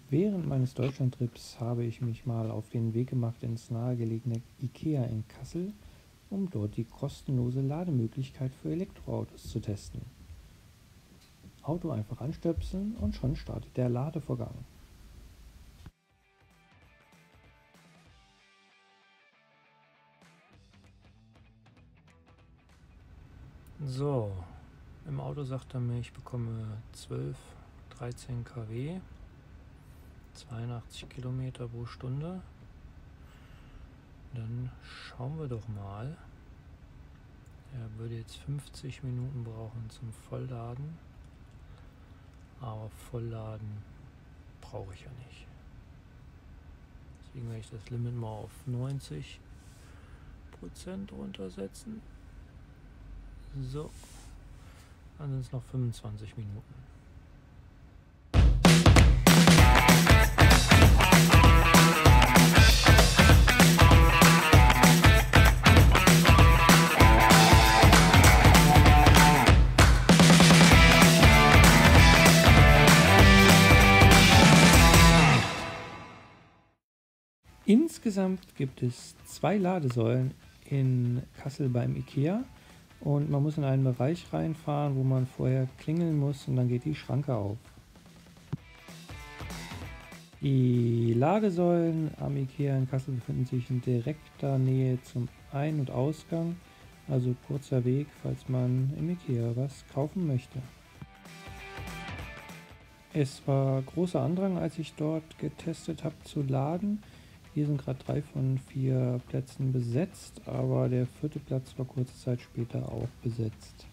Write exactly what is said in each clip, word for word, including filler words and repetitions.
Während meines Deutschlandtrips habe ich mich mal auf den Weg gemacht ins nahegelegene IKEA in Kassel, um dort die kostenlose Lademöglichkeit für Elektroautos zu testen. Auto einfach anstöpseln und schon startet der Ladevorgang. So, im Auto sagt er mir, ich bekomme zwölf, dreizehn Kilowatt, zweiundachtzig Kilometer pro Stunde. Dann schauen wir doch mal. Er würde jetzt fünfzig Minuten brauchen zum Vollladen, aber Vollladen brauche ich ja nicht. Deswegen werde ich das Limit mal auf neunzig Prozent runtersetzen. So, dann sind es noch fünfundzwanzig Minuten. Insgesamt gibt es zwei Ladesäulen in Kassel beim IKEA und man muss in einen Bereich reinfahren, wo man vorher klingeln muss und dann geht die Schranke auf. Die Ladesäulen am IKEA in Kassel befinden sich in direkter Nähe zum Ein- und Ausgang, also kurzer Weg, falls man im IKEA was kaufen möchte. Es war großer Andrang, als ich dort getestet habe zu laden. Hier sind gerade drei von vier Plätzen besetzt, aber der vierte Platz war kurze Zeit später auch besetzt.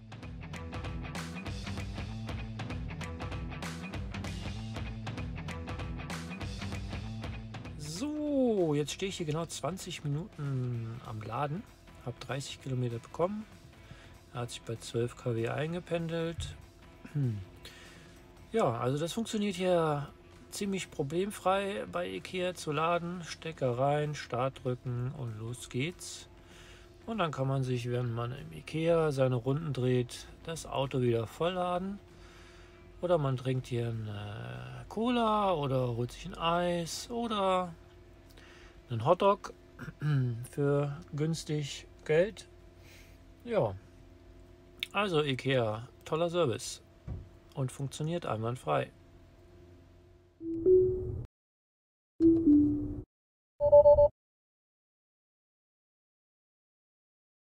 So, jetzt stehe ich hier genau zwanzig Minuten am Laden, habe dreißig Kilometer bekommen, er hat sich bei zwölf Kilowatt eingependelt. Hm. Ja, also das funktioniert hier ziemlich problemfrei bei IKEA zu laden. Stecker rein, Start drücken und los geht's. Und dann kann man sich, wenn man im IKEA seine Runden dreht, das Auto wieder vollladen. Oder man trinkt hier eine Cola oder holt sich ein Eis oder einen Hotdog für günstig Geld. Ja, also IKEA, toller Service und funktioniert einwandfrei.